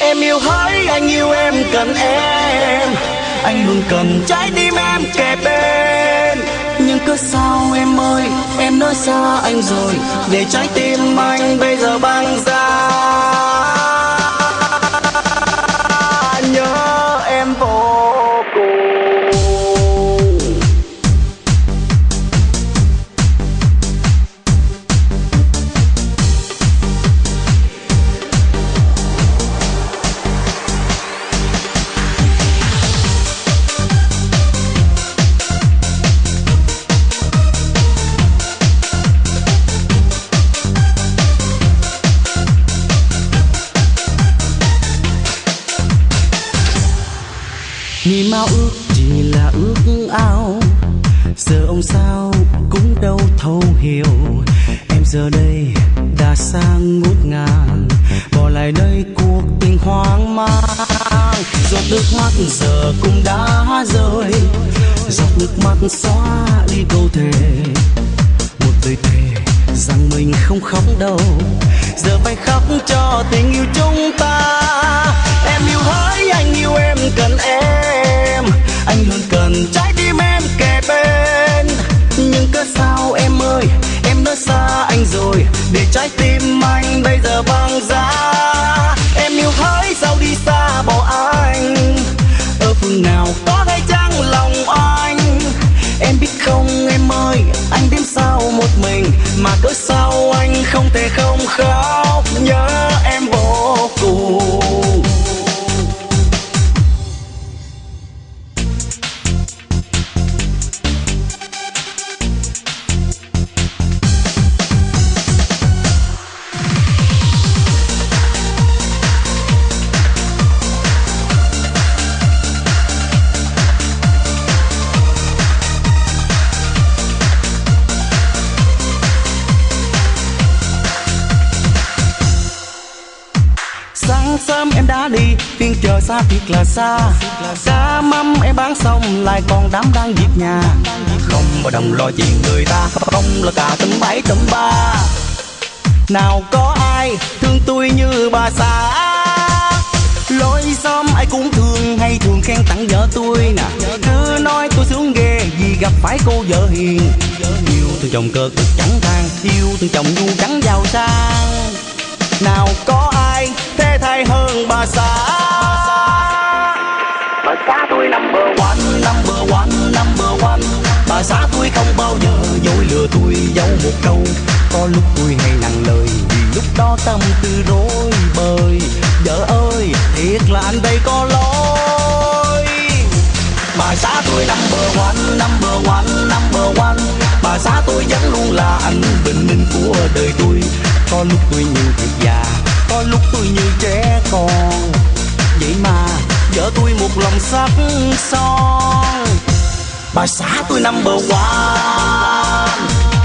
Em yêu hỡi, anh yêu em, cần em. Anh luôn cần trái tim em kề bên. Nhưng cớ sao em ơi, em nói xa anh rồi, để trái tim anh bây giờ băng ra. Nhớ em vô cùng. Niềm ao ước chỉ là ước ao, giờ ông sao cũng đâu thấu hiểu. Em giờ đây đã sang ngút ngàn, bỏ lại đây cuộc tình hoang mang. Giọt nước mắt giờ cũng đã rơi, giọt nước mắt xóa đi câu thề. Một lời thề rằng mình không khóc đâu, giờ phải khóc cho tình yêu chúng ta. Em yêu hỡi, anh yêu em, cần em. Anh luôn cần trái tim em kề bên. Nhưng cớ sao em ơi, em nói xa anh rồi, để trái tim anh bây giờ băng giá. Em yêu hỡi, sao đi xa bỏ anh, ở phương nào có hay chăng lòng anh. Em biết không em ơi, anh đêm sao một mình, mà cớ sao anh không thể không khóc. Nhớ em vô cùng. Sớm em đã đi, phiên chờ xa thiệt là xa. Cá mắm em bán xong lại còn đám đang việc nhà. Không bao đồng lo chuyện người ta, không là cả tấm 7 tấm 3. Nào có ai thương tôi như bà xã. Lối xóm ai cũng thương hay thường khen tặng vợ tôi nè. Cứ nói tôi sướng ghê vì gặp phải cô vợ hiền. Yêu thương chồng cơ cực chẳng than, yêu thương chồng nhu trắng giàu sang. Nào có ai thế thay hơn bà xã. Bà xã tôi number one, number one, number one. Bà xã tôi không bao giờ dối lừa tôi giấu một câu. Có lúc tôi hay nặng lời, vì lúc đó tâm tư rối bời. Vợ ơi, thiệt là anh đây có lỗi. Bà xã tôi number one, number one, number one. Bà xã tôi vẫn luôn là anh bình minh của đời tôi. Có lúc tôi như thiệt già, có lúc tôi như trẻ con. Vậy mà vợ tôi một lòng sắc son. Bà xã tôi number one.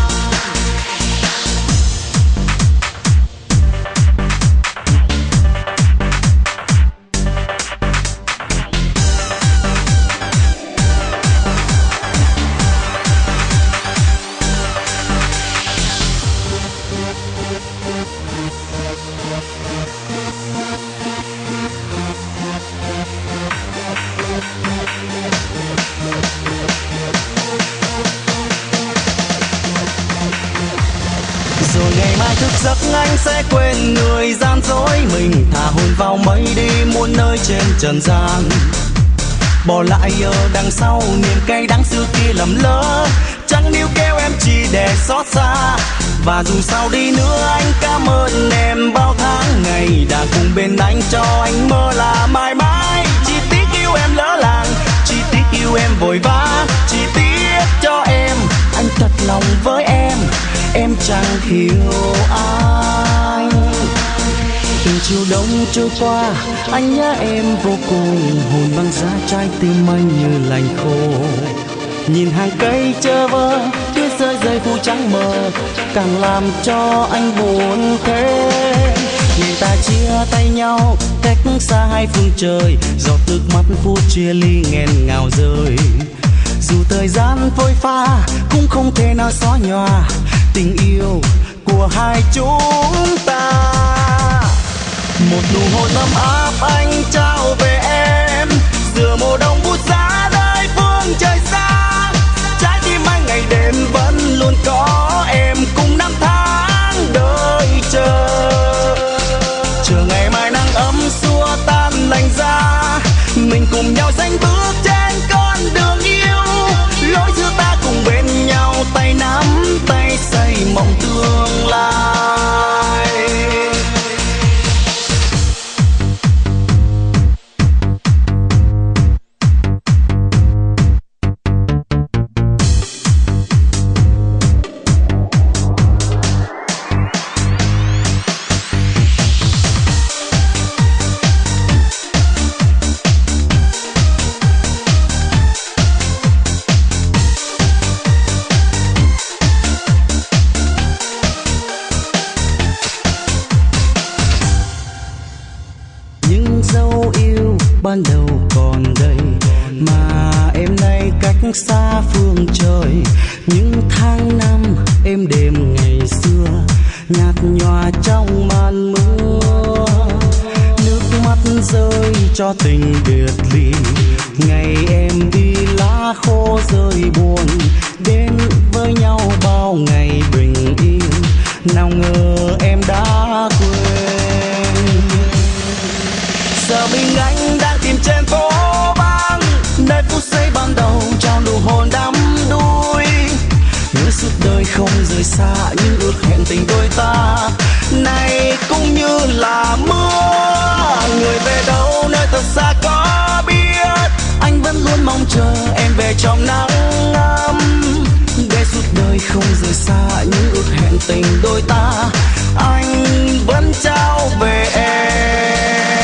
Thức giấc anh sẽ quên người gian dối mình, thả hồn vào mây đi muôn nơi trên trần gian. Bỏ lại ở đằng sau niềm cay đắng xưa kia lầm lỡ, chẳng níu kéo em chỉ để xót xa. Và dù sao đi nữa anh cảm ơn em bao tháng ngày đã cùng bên anh, cho anh mơ là mãi mãi. Chỉ tiếc yêu em lỡ làng, chỉ tiếc yêu em vội vã, chỉ tiếc cho em anh thật lòng với em chẳng hiểu anh. Từng chiều đông trôi qua anh nhớ em vô cùng, hồn băng giá trái tim anh như lành khô. Nhìn hàng cây chơ vơ tuyết rơi rơi phủ trắng mờ, càng làm cho anh buồn thêm. Ngày ta chia tay nhau cách xa hai phương trời, giọt nước mắt phút chia ly nghẹn ngào rơi. Dù thời gian phôi pha cũng không thể nào xóa nhòa tình yêu của hai chúng ta. Một nụ hôn ấm áp anh trao về em, giữa mùa đông bút giá nơi phương trời xa. Trái tim anh ngày đêm vẫn luôn có em, cùng năm tháng đợi chờ. Chờ ngày mai nắng ấm xua tan lạnh giá, mình cùng nhau sánh bước trên con đường yêu. Lối giữa ta cùng bên nhau, tay nắm tay xây mộng tương lai. Ban đầu còn đây mà em nay cách xa phương trời. Những tháng năm êm đềm ngày xưa nhạt nhòa trong màn mưa. Nước mắt rơi cho tình biệt ly, ngày em đi lá khô rơi buồn. Đến với nhau bao ngày bình yên, nào ngờ em đã quên. Giờ mình anh đang tìm trên phố vắng, nơi phút giây ban đầu trao nụ hôn đắm đuối. Nhớ suốt đời không rời xa những ước hẹn tình đôi ta, này cũng như là mưa. Người về đâu nơi thật xa có biết, anh vẫn luôn mong chờ em về trong nắng ấm. Để suốt đời không rời xa những ước hẹn tình đôi ta, anh vẫn trao về em.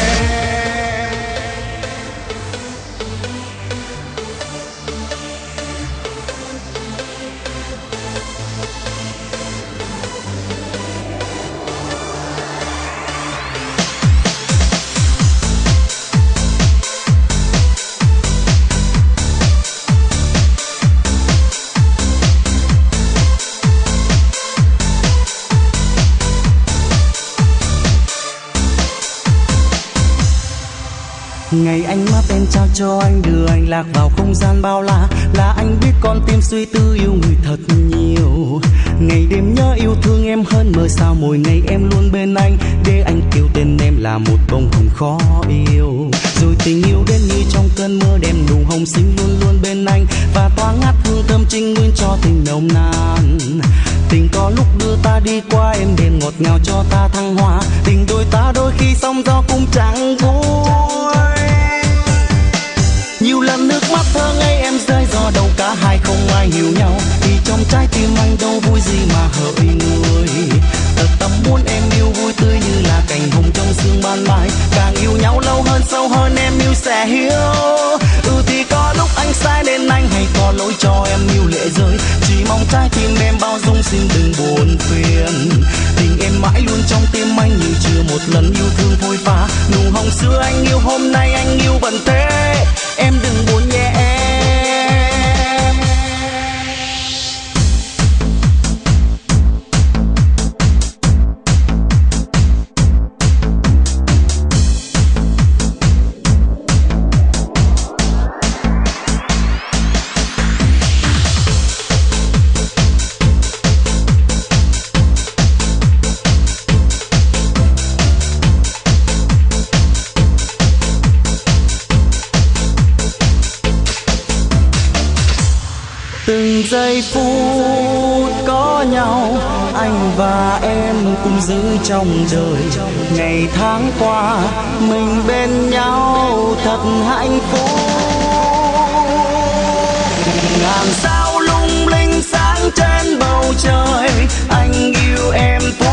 Ngày anh mất em trao cho anh, đưa anh lạc vào không gian bao la. Là anh biết con tim suy tư yêu người thật nhiều. Ngày đêm nhớ yêu thương em hơn mơ sao, mỗi ngày em luôn bên anh. Để anh kêu tên em là một bông hồng khó yêu. Rồi tình yêu đến như trong cơn mưa, đem nụ hồng xinh luôn luôn bên anh. Và tỏa ngát hương thơm trinh nguyên cho tình nồng nàn. Tình có lúc đưa ta đi qua, em đêm ngọt ngào cho ta thăng hoa. Tình đôi ta đôi khi sóng gió cũng chẳng vui. Nhiều lần nước mắt thơ ngây em rơi, do đâu cả hai không ai hiểu nhau. Vì trong trái tim anh đâu vui gì mà hỡi người. Thật tâm muốn em yêu vui tươi như là cành hồng trong sương ban mai. Càng yêu nhau lâu hơn sâu hơn em yêu sẽ hiểu. Thì có lúc anh sai nên anh hay có lỗi cho em yêu lệ rơi. Chỉ mong trái tim em bao dung xin đừng buồn phiền. Tình em mãi luôn trong tim anh như chưa một lần yêu thương phôi pha. Nụ hồng xưa anh yêu hôm nay anh yêu vẫn thế. Em đừng buồn nhé em. Từng giây phút có nhau, anh và em cùng giữ trong đời. Ngày tháng qua mình bên nhau thật hạnh phúc. Ngàn sao lung linh sáng trên bầu trời, anh yêu em.